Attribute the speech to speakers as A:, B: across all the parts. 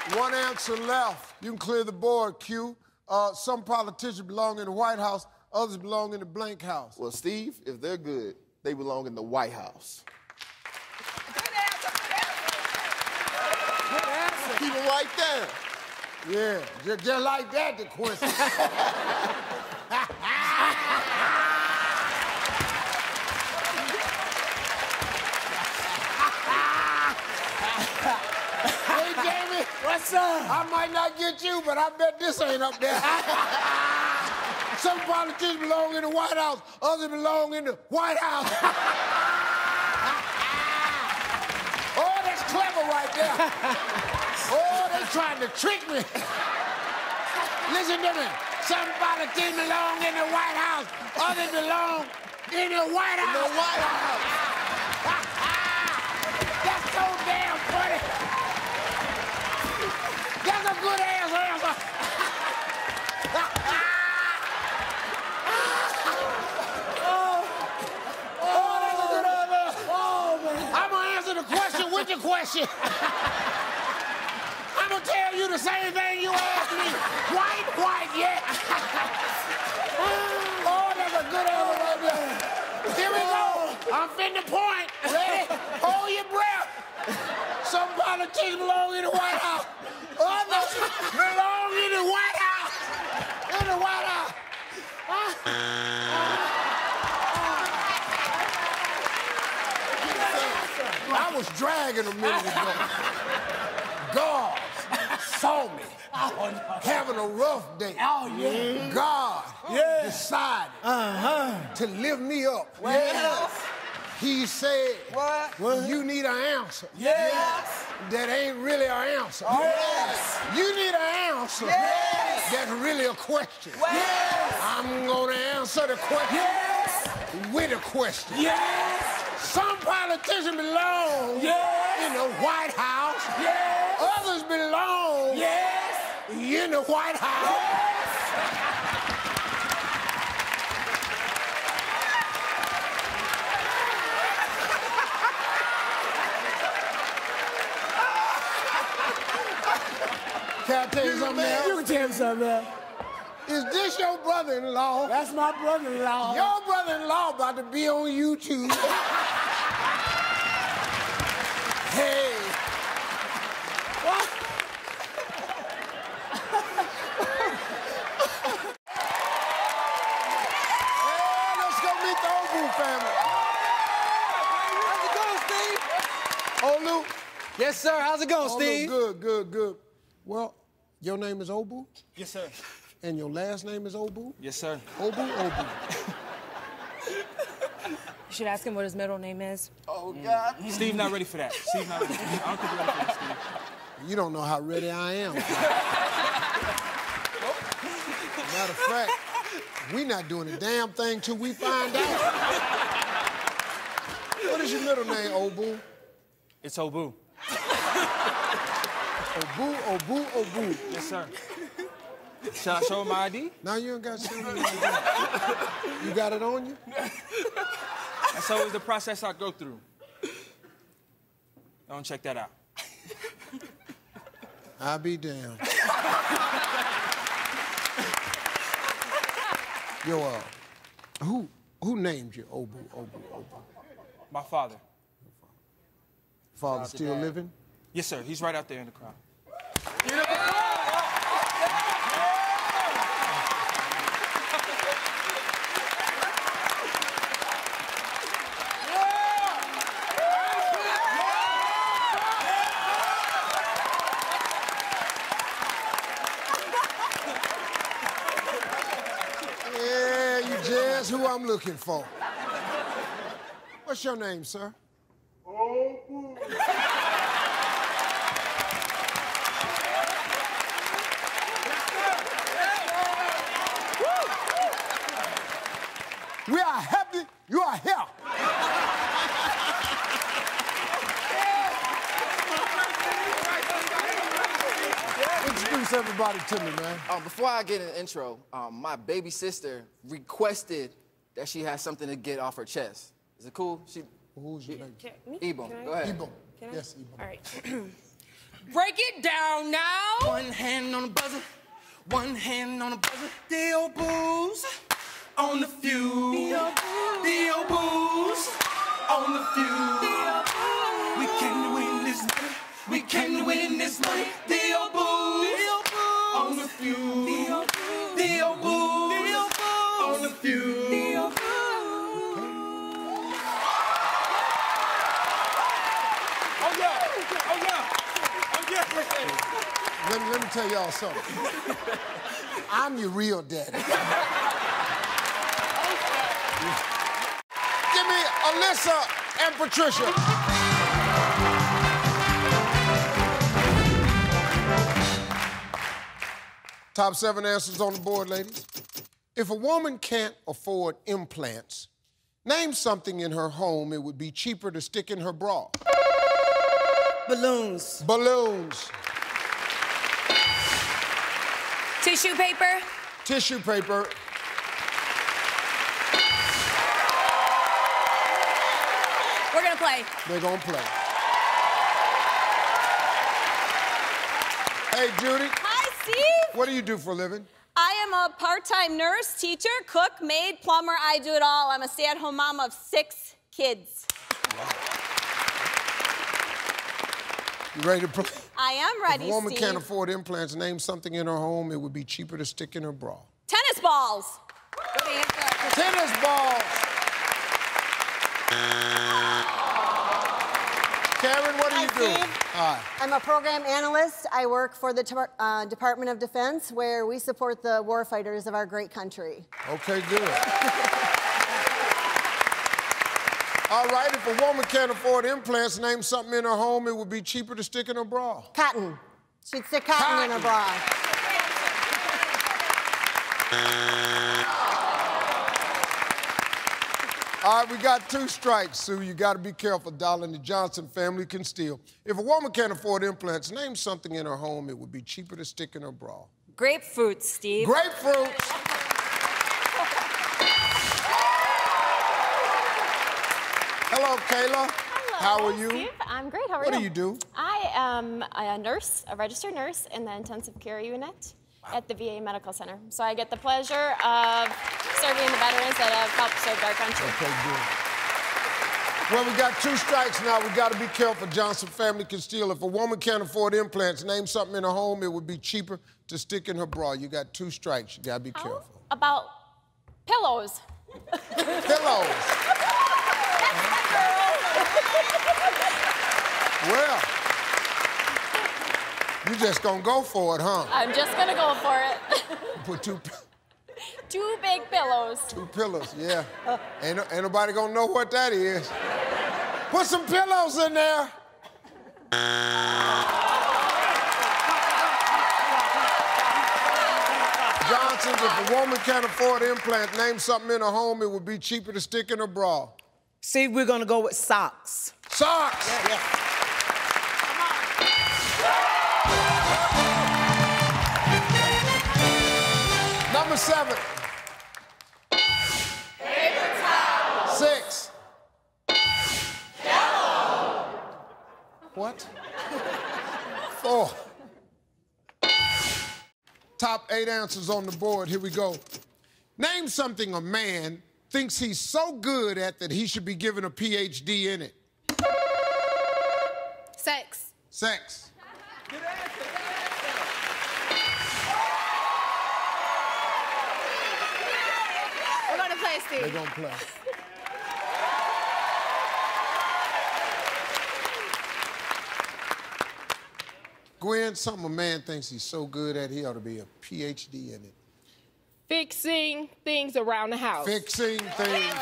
A: One answer left. You can clear the board, Q. Some politicians belong in the White House, others belong in the blank house.
B: Well, Steve, if they're good, they belong in the White House.
C: Good answer.
B: Keep them right there.
A: Yeah, just like that, the question. Hey, Jamie.
C: What's up?
A: I might not get you, but I bet this ain't up there. Some politicians belong in the White House, others belong in the White House. Oh, that's clever right there. Oh, they trying to trick me. Listen to me. Some politicians belong in the White House, others belong in the White House.
B: In the White House.
A: That's so damn funny. That's a good answer. I'm gonna answer the question with the question. I'm gonna tell you the same thing you asked me. White, yeah. Oh, that's a good answer right there. Here we go. I'm finna point. Ready? Hold your breath. Some politicians belong in the White House. Others belong in the White House. In the White House. I was dragging a minute ago. God saw me having a rough day.
C: Oh, yeah.
A: God decided to lift me up.
C: Yes.
A: He said,
C: What?
A: You need an answer.
C: Yes.
A: That ain't really an answer.
C: Yes.
A: You need an answer.
C: Yes.
A: That's really a question.
C: Yes.
A: I'm gonna answer the question with a question.
C: Yes.
A: Some politicians belong in the White House.
C: Yes.
A: Others belong in the White House. Can I tell you something else?
C: You can tell me something else.
A: Is this your brother-in-law?
C: That's my brother-in-law.
A: Your brother-in-law about to be on YouTube. Hey.
C: What?
A: Hey, let's go meet the Obu family.
C: How's it going, Steve?
A: Olu.
C: Yes, sir. How's it going,
A: Olu,
C: Steve?
A: good. Well, your name is Obu?
D: Yes, sir.
A: And your last name is Obu?
D: Yes, sir.
A: Obu.
E: You should ask him what his middle name is.
B: Oh, God.
D: Steve not ready for that. Steve not ready. I don't think you're ready for that, Steve.
A: You don't know how ready I am. Matter of fact, we not doing a damn thing till we find out. What is your middle name, Obu?
D: It's Obu.
A: Obu.
D: Yes, sir. Shall I show him my ID?
A: Now you ain't got to show me your ID. You got it on you?
D: That's always the process I go through. Don't check that out.
A: I'll be damned. Yo, who named you Obu?
D: My father.
A: Father still living?
D: Yes, sir. He's right out there in the crowd.
A: Yeah, you just who I'm looking for. What's your name, sir? Obu. We are happy you are here. Introduce everybody to me, man.
F: Before I get an intro, my baby sister requested that she has something to get off her chest. Is it cool?
A: Who's your baby?
E: Me?
F: Ebon, go ahead.
A: Ebon.
E: Can I?
A: Yes, Ebon.
E: All right. Break it down now.
C: One hand on the buzzer, one hand on the buzzer. D.O. Booze on the Feud. D.O. Booze on the Feud. We came to win this money. We came to win this money. D.O. Booze on the Feud. D.O. Booze on the Feud.
A: Let me tell y'all something. I'm your real daddy. Give me Alyssa and Patricia. Top 7 answers on the board, ladies. If a woman can't afford implants, name something in her home it would be cheaper to stick in her bra.
C: Balloons.
A: Balloons.
E: Tissue paper.
A: Tissue paper.
E: We're gonna play.
A: They're gonna play. Hey, Judy.
G: Hi, Steve.
A: What do you do for a living?
G: I am a part-time nurse, teacher, cook, maid, plumber. I do it all. I'm a stay-at-home mom of 6 kids.
A: You ready to play?
G: I am ready,
A: If a woman
G: Steve.
A: can't afford implants, name something in her home it would be cheaper to stick in her bra.
G: Tennis balls.
E: Good answer.
A: Tennis balls. Karen, what do you do?
H: Steve.
A: Hi.
H: I'm a program analyst. I work for the Department of Defense, where we support the warfighters of our great country.
A: Okay, good. All right, if a woman can't afford implants, name something in her home it would be cheaper to stick in her bra.
H: Cotton. She'd stick cotton in her bra.
A: All right, we got 2 strikes, Sue. You got to be careful, darling. The Johnson family can steal. If a woman can't afford implants, name something in her home it would be cheaper to stick in her bra.
E: Grapefruit, Steve.
A: Grapefruits. Hello, Kayla. How are you?
I: Steve, I'm great. How are you?
A: What do you do?
I: I am a nurse, a registered nurse in the intensive care unit at the VA Medical Center. So I get the pleasure of serving the veterans that have helped serve our country.
A: Okay, good. Well, we got 2 strikes now. We got to be careful. Johnson family can steal. If a woman can't afford implants, name something in her home it would be cheaper to stick in her bra. You got 2 strikes. You got to be
I: How
A: careful.
I: about pillows?
A: Pillows. Well, you just gonna go for it, huh?
I: I'm just gonna go for it.
A: Put 2
I: 2 big pillows.
A: 2 pillows, yeah. Ain't nobody gonna know what that is. Put some pillows in there. Johnson's, if a woman can't afford implants, name something in her home it would be cheaper to stick in her bra.
C: Steve, we're gonna go with socks.
A: Socks.
C: Yeah.
A: Number 7.
G: Paper towel.
A: 6.
G: Yellow.
A: What? 4. Top 8 answers on the board. Here we go. Name something a man thinks he's so good at that he should be given a PhD in it.
E: Sex.
A: Sex.
E: We're gonna play, Steve.
A: They're gonna play. Gwen, something a man thinks he's so good at, he ought to be a PhD in it.
J: Fixing things around the house.
A: Fixing things.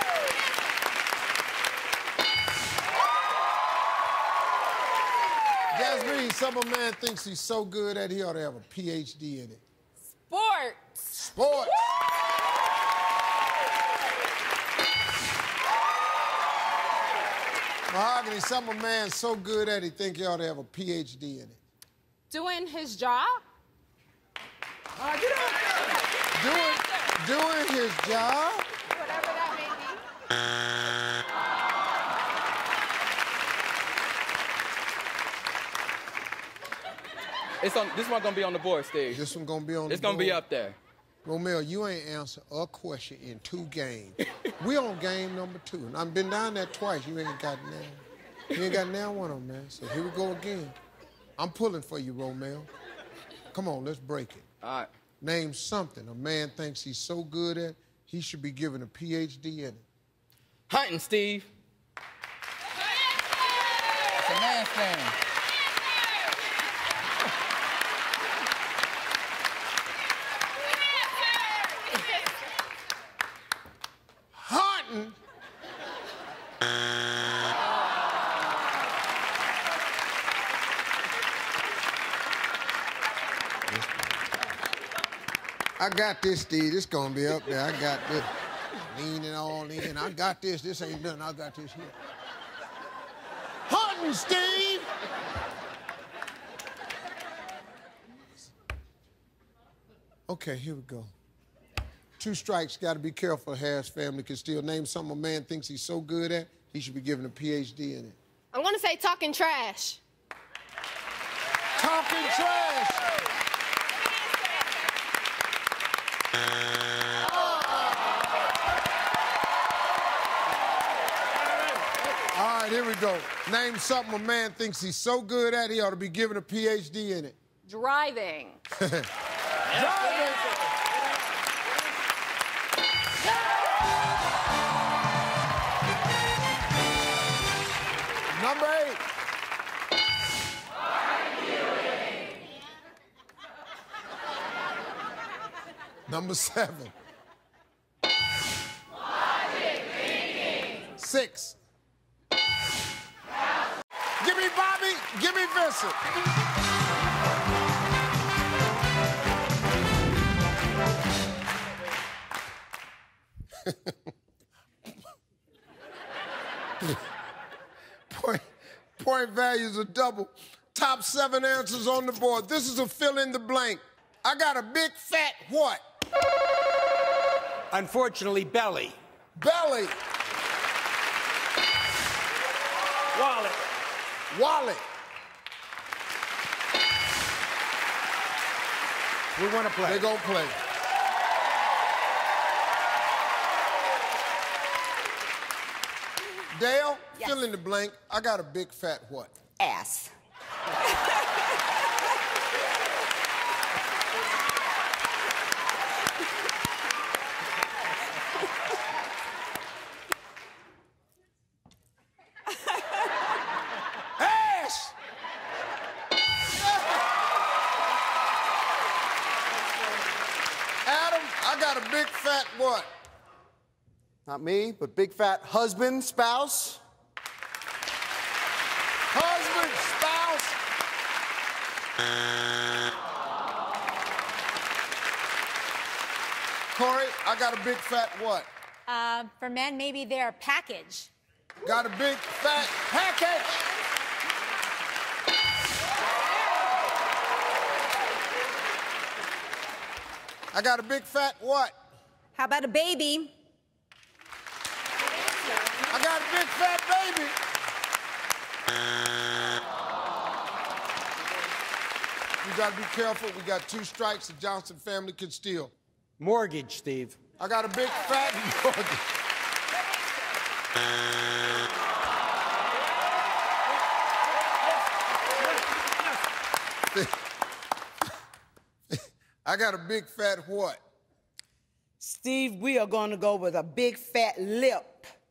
A: Jasmine, something a man thinks he's so good at, he ought to have a PhD in it.
J: Sports.
A: Sports. Mahogany, something a man's so good at, he think he ought to have a PhD in it.
J: Doing his job.
A: Get out. Doing his job.
J: Whatever that may
C: This one gonna be on the board, Steve.
A: This one gonna be on the board?
C: It's gonna be up there.
A: Romeo, you ain't answered a question in 2 games. We on game number 2. And I've been down there twice. You ain't got now. You ain't got now one of them, man. So here we go again. I'm pulling for you, Romeo. Come on, let's break it.
C: All right.
A: Name something a man thinks he's so good at, he should be given a PhD in it.
C: Hunting, Steve. It's a man's thing.
A: Hunting? I got this, Steve. This gonna be up there. I got this. Leaning all in. I got this. This ain't done. I got this here. Hunting, Steve! Okay, here we go. 2 strikes. Got to be careful. Harris family can still name something a man thinks he's so good at, he should be given a PhD in it.
J: I'm gonna say talking trash.
A: Talking trash! All right, here we go. Name something a man thinks he's so good at, he ought to be given a PhD in it.
G: Driving.
A: Driving! Number 8. Number 7. 6. Give me Bobby, give me Vincent. Point values are double. Top 7 answers on the board. This is a fill in the blank. I got a big fat what?
K: Unfortunately, belly.
A: Belly.
K: Wallet.
A: Wallet.
K: We want to play.
A: They gonna play. Dale,
G: Yes.
A: fill in the blank. I got a big fat what?
G: Ass.
A: Ass! Adam, I got a big fat what?
L: Not me, but big fat husband, spouse.
A: Husband, spouse. Corey, I got a big fat what?
E: For men, maybe their package.
A: Got a big fat package. I got a big fat what?
E: How about a baby?
A: I got a big fat baby. You gotta be careful. We got 2 strikes the Johnson family can steal.
K: Mortgage, Steve.
A: I got a big fat mortgage. I got a big fat what?
M: Steve, we are going to go with a big fat lip.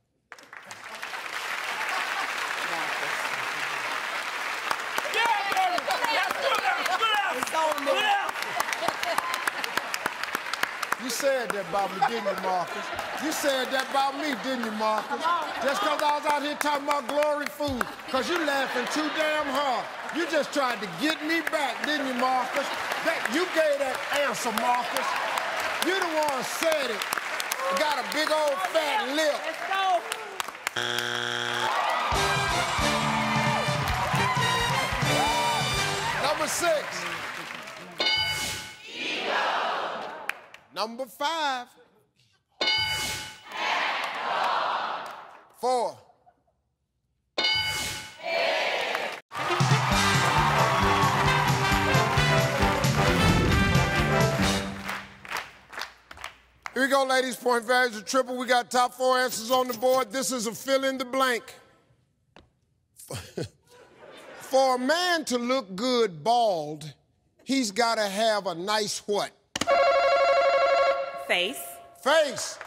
A: You said that about me, didn't you, Marcus? You said that about me, didn't you, Marcus? Just because I was out here talking about glory food, because you laughing too damn hard. You just tried to get me back, didn't you, Marcus? You gave that answer, Marcus. You the one said it. You got a big old fat lip.
M: Let's go.
A: Number 6. Number 5. 4. Here we go, ladies. Point values are triple. We got top 4 answers on the board. This is a fill in the blank. For a man to look good bald, he's got to have a nice what?
N: Face.
A: Face.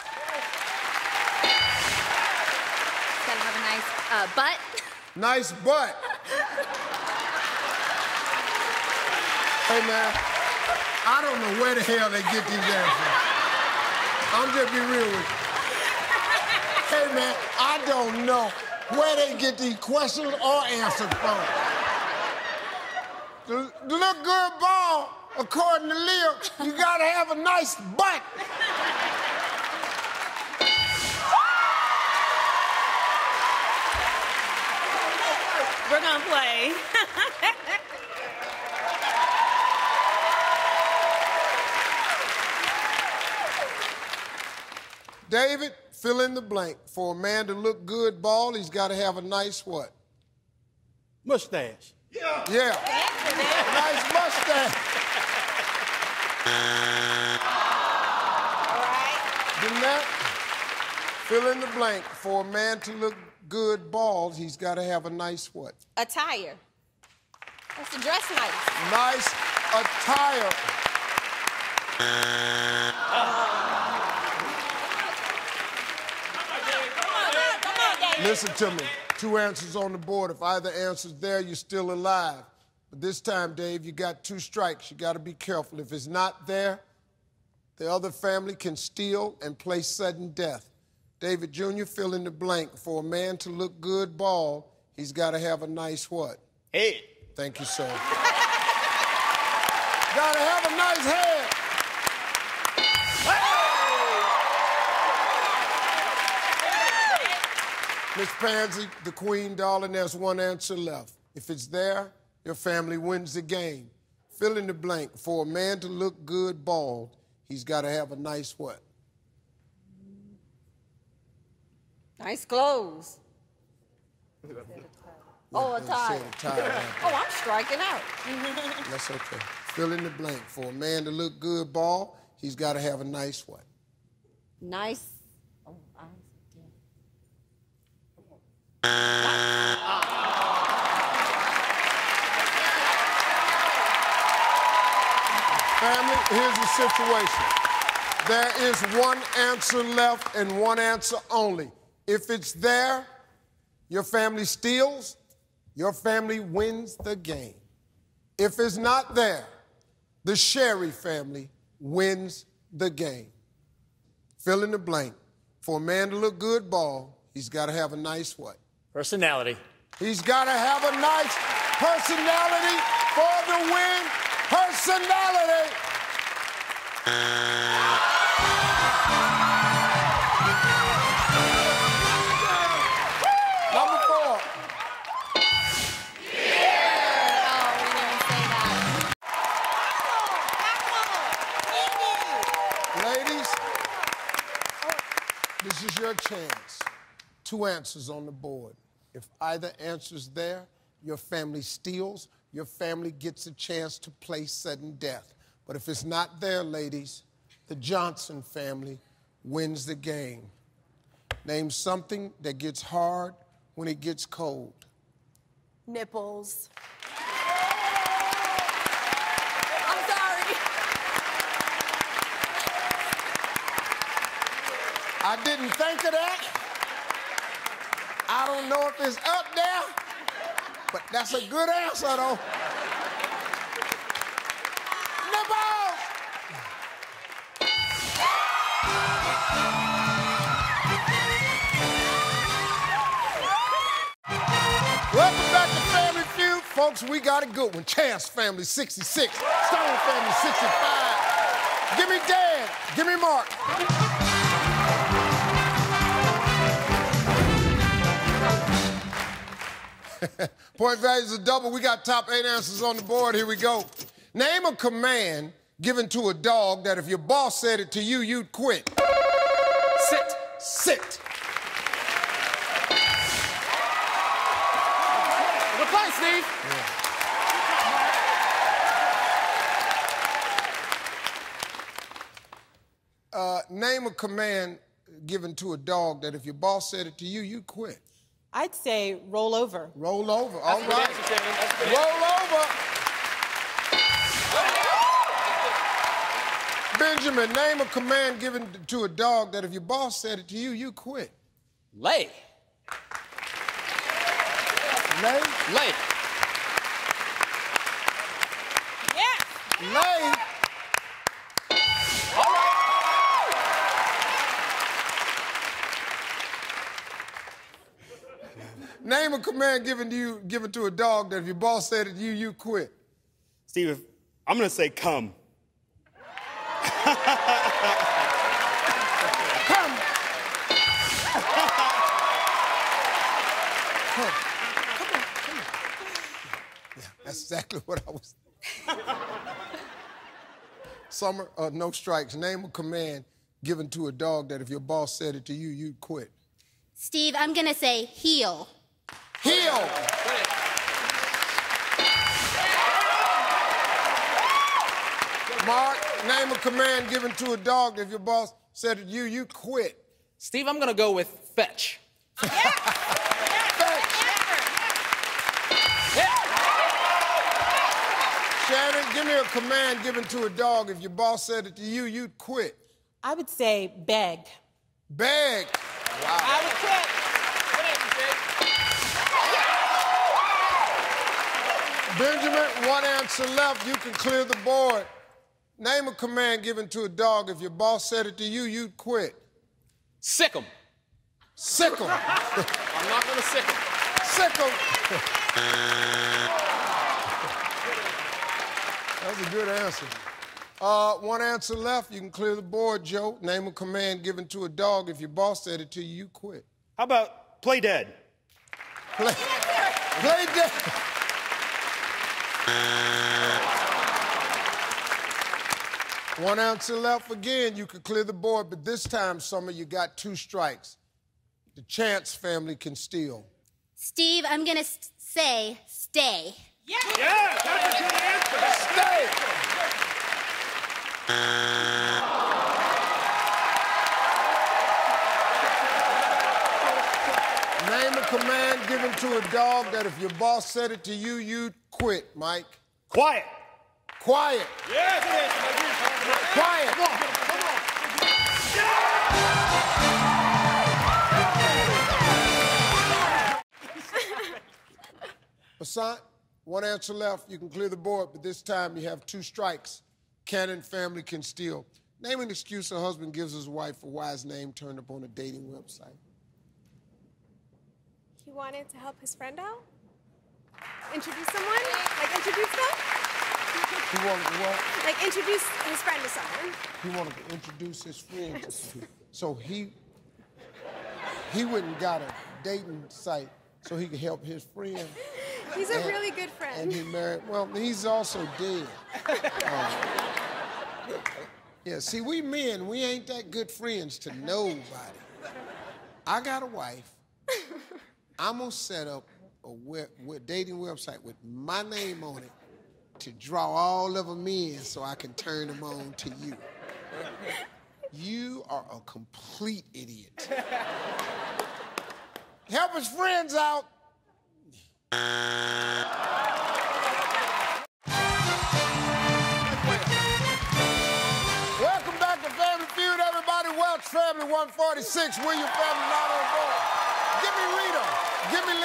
N: Gotta have a nice butt.
A: Nice butt. Hey, man, I don't know where the hell they get these answers. I'm just being real with you. Hey, man, I don't know where they get these questions or answers from. To look good bald, according to Leo, you gotta have a nice butt.
N: We're gonna play.
A: David, fill in the blank. For a man to look good bald, he's got to have a nice what?
K: Mustache.
A: Yeah. Nice mustache. Jeanette, fill in the blank. For a man to look good bald, he's got to have a nice what?
G: Attire. That's to dress nice.
A: Nice attire. Listen to me. 2 answers on the board. If either answer's there, you're still alive. But this time, Dave, you got 2 strikes. You got to be careful. If it's not there, the other family can steal and play sudden death. David Jr., fill in the blank. For a man to look good bald, he's got to have a nice what?
K: Head.
A: Thank you, sir. Got to have a nice head. Miss Pansy, the queen, darling, there's 1 answer left. If it's there, your family wins the game. Fill in the blank. For a man to look good bald, he's got to have a nice what?
G: Nice clothes. Oh, attire. Oh, I'm striking out.
A: That's okay. Fill in the blank. For a man to look good bald, he's got to have a nice what?
G: Nice. Oh,
A: Family, here's the situation. There is 1 answer left and 1 answer only. If it's there, your family steals, your family wins the game. If it's not there, the Sherry family wins the game. Fill in the blank. For a man to look good bald, he's got to have a nice what?
K: Personality.
A: He's got to have a nice personality for the win. Personality. Number 4. Ladies, this is your chance. 2 answers on the board. If either answer's there, your family steals, your family gets a chance to play sudden death. But if it's not there, ladies, the Johnson family wins the game. Name something that gets hard when it gets cold.
J: Nipples.
G: I'm sorry.
A: I didn't think of that. I don't know if it's up there, but that's a good answer, though. Nipples! Welcome back to Family Feud. Folks, we got a good one. Chance family, 66. Stone family, 65. Give me Dan. Give me Mark. Point values are double. We got top 8 answers on the board. Here we go. Name a command given to a dog that if your boss said it to you, you'd quit. Sit. Sit.
C: Good play, Steve.
A: Name a command given to a dog that if your boss said it to you, you quit.
O: I'd say roll over.
A: Roll over. All
O: That's a good
A: right.
O: answer, Shannon. That's a good
A: Roll over. Benjamin, name a command given to a dog that if your boss said it to you, you quit.
K: Lay.
A: Lay?
K: Lay.
A: Lay. Name a command given to a dog that if your boss said it to you, you quit.
K: Steve, I'm gonna say come.
A: Come. Yeah, that's exactly what I was. Summer, no strikes. Name a command given to a dog that if your boss said it to you, you'd quit.
P: Steve, I'm gonna say heel.
A: Heel. Mark, name a command given to a dog that if your boss said it to you, you quit.
F: Steve, I'm gonna go with fetch.
A: Shannon, give me a command given to a dog. If your boss said it to you, you'd quit.
O: I would say beg.
A: Beg. Wow.
O: I would quit.
A: Benjamin, one answer left. You can clear the board. Name a command given to a dog. If your boss said it to you, you'd quit.
K: Sick 'em.
A: Sick 'em.
K: I'm not gonna sick 'em.
A: Sick 'em. That's a good answer. One answer left. You can clear the board, Joe. Name a command given to a dog. If your boss said it to you, you quit.
K: How about play dead?
A: Play dead. One answer left again. You could clear the board, but this time, Summer, you got 2 strikes. The Chance family can steal.
P: Steve, I'm gonna say stay.
K: Yeah, that's a good answer.
A: Stay. Name a command given to a dog that if your boss said it to you, you'd quit, Mike.
K: Quiet.
A: Quiet.
K: Yes,
A: Quiet.
K: Come on.
A: Basant, one answer left. You can clear the board, but this time you have 2 strikes. Cannon family can steal. Name an excuse a husband gives his wife for why his name turned up on a dating website.
J: He wanted to help his friend out? Introduce someone? Like introduce them?
A: He wanted to what?
J: Like introduce his friend to someone.
A: He wanted to introduce his friend to something. So he went and got a dating site so he could help his friend.
J: He's a really good friend.
A: And he married, well, he's also dead. Yeah, see, we men, we ain't that good friends to nobody. I got a wife. I'm gonna set up a dating website with my name on it to draw all of them in so I can turn them on to you. You are a complete idiot. Help his friends out. Welcome back to Family Feud, everybody. Welch family 146. William family not on board. Give me Rita. Give me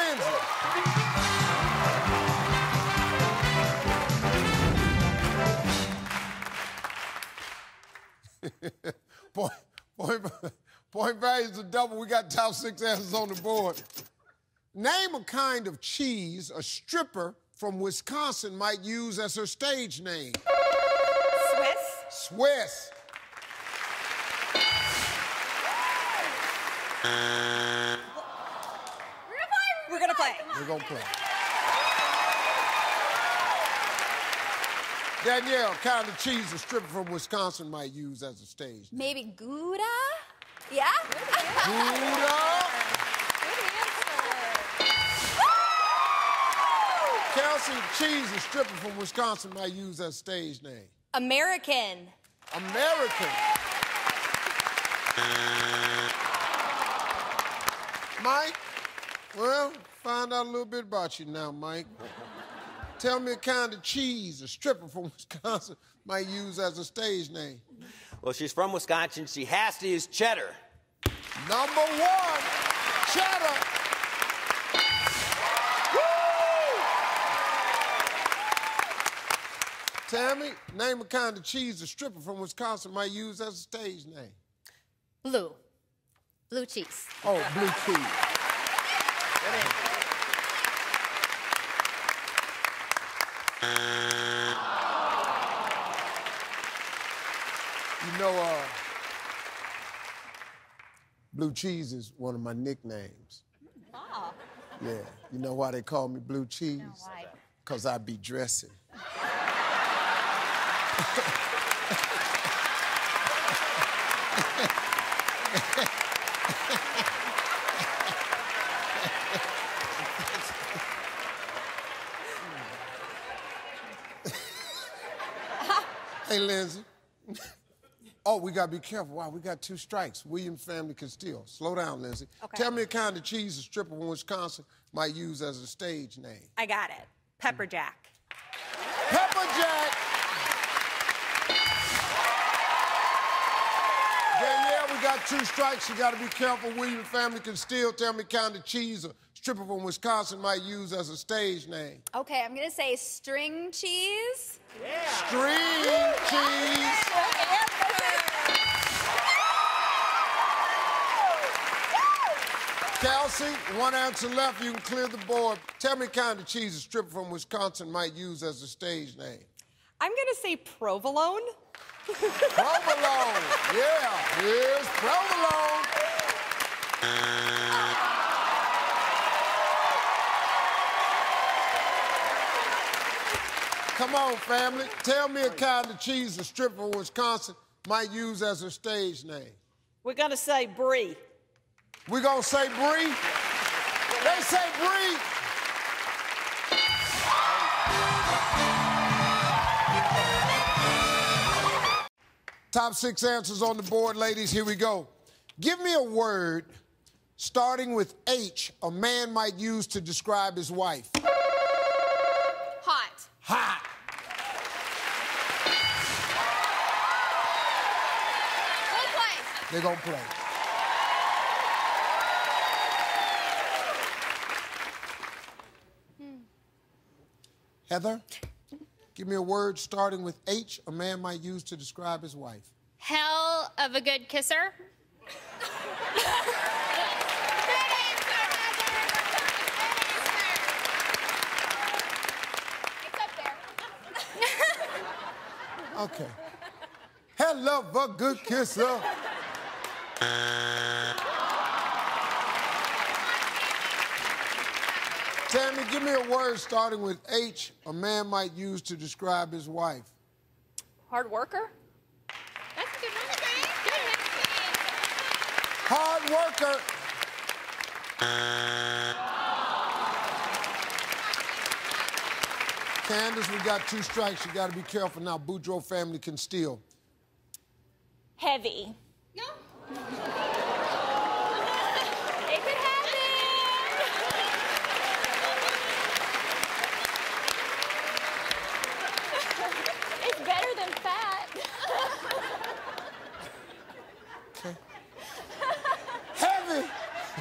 A: Lindsay. Point values are double. We got top 6 answers on the board. Name a kind of cheese a stripper from Wisconsin might use as her stage name.
J: Swiss.
A: Swiss.
J: We're gonna play.
A: We're gonna play. Danielle, kind of cheese a stripper from Wisconsin might use as a stage name.
P: Maybe Gouda? Yeah?
A: Gouda. Kelsey, cheese a stripper from Wisconsin might use as a stage name.
G: American.
A: American. Mike, well, find out a little bit about you now, Mike. Tell me a kind of cheese a stripper from Wisconsin might use as a stage name.
Q: Well, she's from Wisconsin. She has to use cheddar.
A: Number one, cheddar. Woo! Tammy, name a kind of cheese a stripper from Wisconsin might use as a stage name.
P: Blue. Blue cheese.
A: Oh, blue cheese. You know, blue cheese is one of my nicknames.
G: Oh.
A: Yeah. You know why they call me blue cheese?
G: No, why?
A: 'Cause I be dressing. Hey, Lindsay. Oh, we gotta be careful. Wow, we got 2 strikes. Williams family can steal. Slow down, Lindsay.
R: Okay.
A: Tell me a kind of cheese a stripper from Wisconsin might use as a stage name.
R: I got it. Pepper Jack.
A: Pepper Jack. Yeah, we got 2 strikes. You gotta be careful. Williams family can steal. Tell me kind of cheese a stripper from Wisconsin might use as a stage name.
J: Okay, I'm gonna say string cheese.
A: String cheese. Kelsey, 1 answer left. You can clear the board. Tell me kind of cheese a stripper from Wisconsin might use as a stage name.
R: I'm gonna say provolone.
A: Provolone. Yeah, here's provolone. Come on, family. Tell me a kind of cheese a stripper from Wisconsin might use as a stage name.
M: We're gonna say brie.
A: We're gonna say brie? They say brie. Top 6 answers on the board, ladies. Here we go. Give me a word starting with H a man might use to describe his wife.
J: Hot.
A: Hot.
J: We'll play.
A: They're gonna play. Heather, give me a word starting with H a man might use to describe his wife.
P: Hell of a good kisser.
A: Okay. Hell of a good kisser. Tammy, give me a word starting with H a man might use to describe his wife.
R: Hard worker.
P: That's a good one.
A: Hard worker. Candace, we got 2 strikes. You got to be careful now. Boudreaux family can steal.
I: Heavy.
J: No.
I: It could happen. It's better than fat.
A: Okay. Heavy.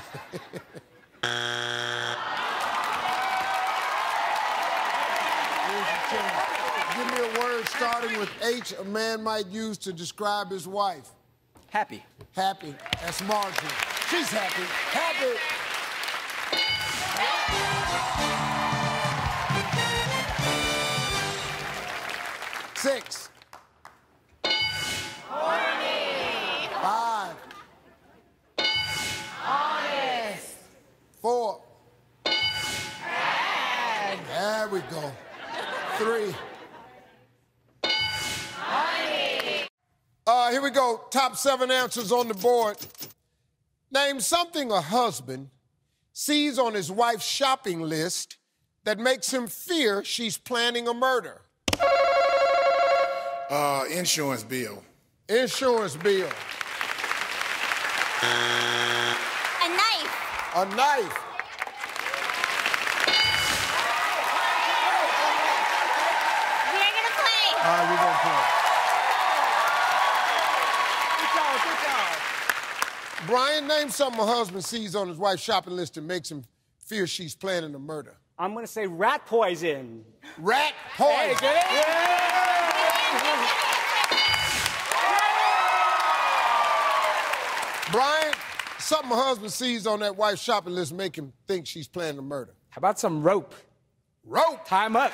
A: Give me a word starting with H a man might use to describe his wife.
Q: Happy.
A: Happy. That's Marjorie. She's happy. Happy. Six.
R: Horny.
A: 5.
R: Honest.
A: 4.
R: Bad.
A: There we go. 3.
R: Honey.
A: Here we go. Top 7 answers on the board. Name something a husband sees on his wife's shopping list that makes him fear she's planning a murder.
S: Insurance bill.
A: Insurance bill.
G: A knife.
A: A knife.
G: We're gonna play.
A: All right, we're gonna play.
C: Good job.
A: Brian, name something a husband sees on his wife's shopping list and makes him fear she's planning a murder.
S: I'm gonna say rat poison.
A: Rat poison.
S: Hey, get it?
A: Brian, something a husband sees on that wife's shopping list make him think she's planning a murder.
S: How about some rope?
A: Rope?
S: Tie him up.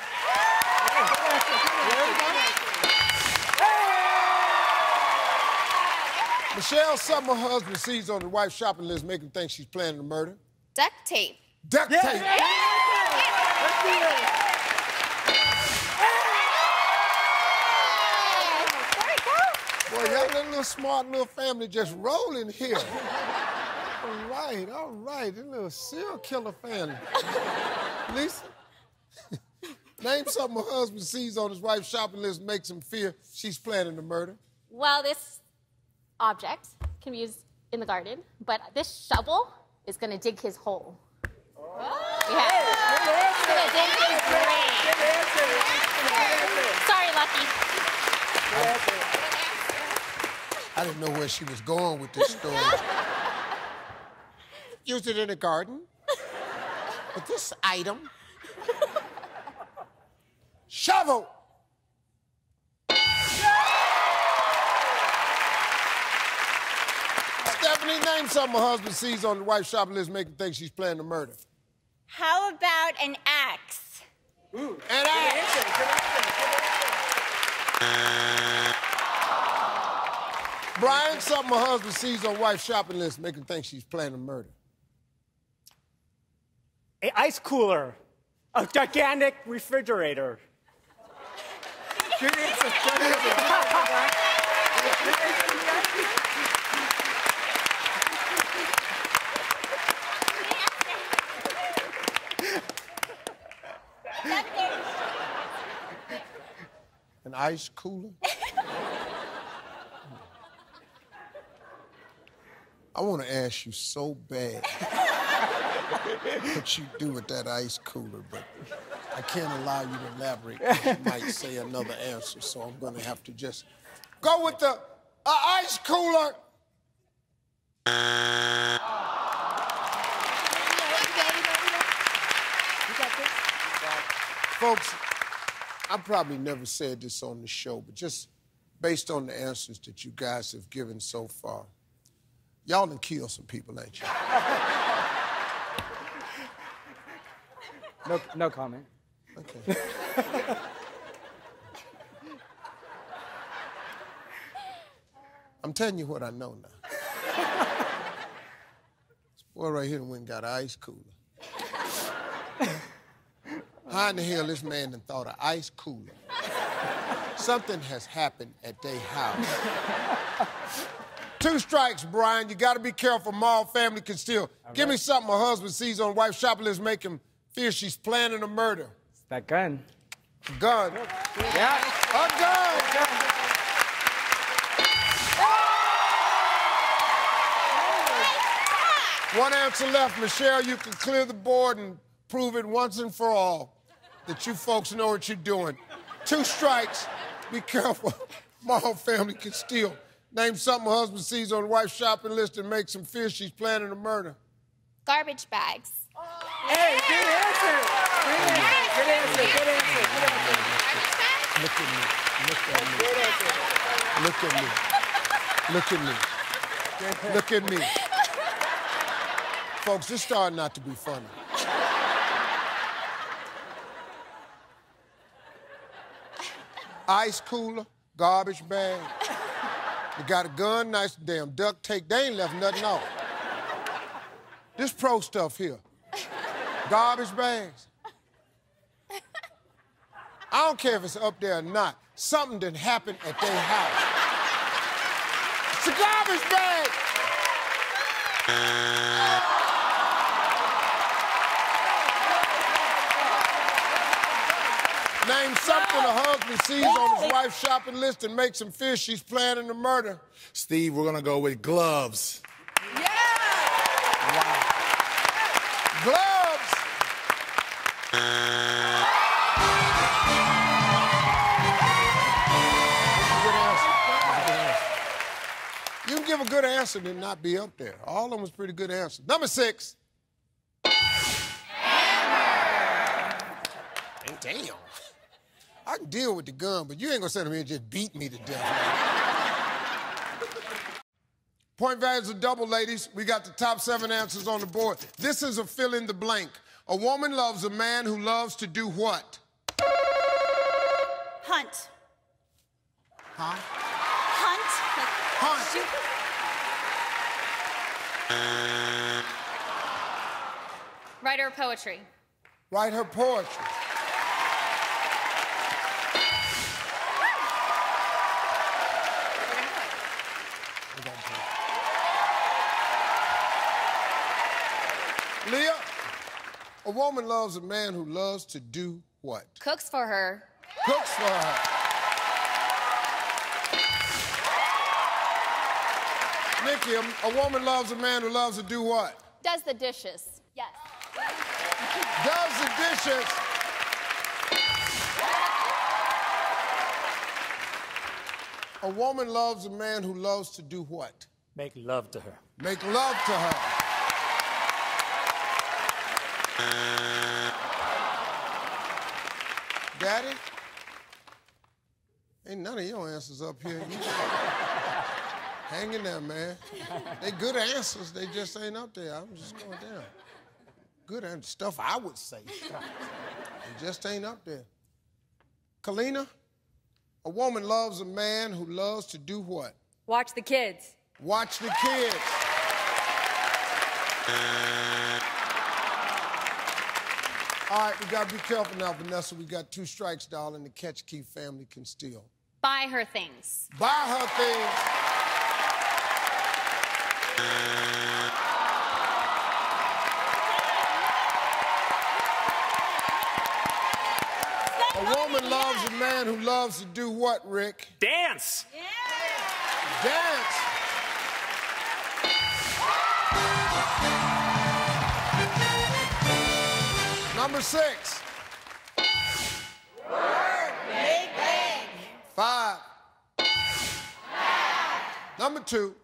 A: Michelle, something her husband sees on his wife's shopping list make him think she's planning a murder.
R: Duct tape.
A: Duct tape. Boy, y'all that little smart little family just rolling here. All right, this little serial killer family. Lisa, name something her husband sees on his wife's shopping list makes him fear she's planning a murder.
I: Well, this object can be used in the garden, but this shovel is gonna dig his hole. Sorry, Lucky.
A: I didn't know where she was going with this story. Use it in the garden. But this item. Shovel. Stephanie, name something her husband sees on the wife's shopping list make him think she's planning a murder.
G: How about an axe?
A: Ooh. An axe. Brian, something her husband sees on wife's shopping list make him think she's planning a murder.
S: An ice cooler. A gigantic refrigerator.
C: Good answer. Good answer.
A: An ice cooler? I want to ask you so bad what you do with that ice cooler, but I can't allow you to elaborate. You might say another answer, so I'm going to have to just go with the ice cooler. Folks, I probably never said this on the show, but just based on the answers that you guys have given so far, y'all done killed some people, ain't you?
S: No comment.
A: Okay. I'm telling you what I know now. This boy right here went and got an ice cooler. How in the hell this man done thought an ice cooler? Something has happened at their house. 2 strikes, Brian. You got to be careful. Maul family can steal. Give me something a husband sees on wife's shopping list make him fear she's planning a murder.
S: It's that gun.
A: Gun.
S: Yeah.
A: A gun. One answer left. Michelle, you can clear the board and prove it once and for all that you folks know what you're doing. 2 strikes. Be careful. Maul family can steal. Name something a husband sees on wife's shopping list and makes him fear she's planning a murder.
G: Garbage bags.
C: Hey, good answer. Good answer. Good answer. Good answer.
A: Look at me. Look at me. Look at me. Look at me. Look at me. Folks, this starting not to be funny. Ice cooler, garbage bag. You got a gun, nice damn duct tape. They ain't left nothing off. This pro stuff here. Garbage bags. I don't care if it's up there or not. Something didn't happen at their house. It's a garbage bag. Name something a husband sees on his wife's shopping list and makes him fear she's planning a murder.
T: Steve, we're gonna go with gloves.
G: Yeah!
A: give a good answer than not be up there. All of them was pretty good answers. Number 6. Damn. I can deal with the gun, but you ain't gonna sit up here and just beat me to death. Point values are double, ladies. We got the top 7 answers on the board. This is a fill in the blank. A woman loves a man who loves to do what?
P: Hunt.
A: Huh?
P: Hunt.
A: Hunt.
N: Write her poetry.
A: Write her poetry. Leah, a woman loves a man who loves to do what?
N: Cooks for her.
A: Cooks for her. Nikki, a woman loves a man who loves to do what?
G: Does the dishes.
N: Yes.
A: Does the dishes. A woman loves a man who loves to do what?
S: Make love to her.
A: Make love to her. Daddy? Ain't none of your answers up here. You hang in there, man. They good answers, they just ain't up there. I'm just going down. Good answers, stuff I would say. They just ain't up there. Kalina, a woman loves a man who loves to do what?
E: Watch the kids.
A: Watch the kids. All right, we gotta be careful now, Vanessa. We got 2 strikes, darling. The Catch Key family can steal.
N: Buy her things.
A: Buy her things. A woman loves a man who loves to do what, Rick?
S: Dance.
A: Dance. Number 6.
R: Big bang.
A: 5. Number 2.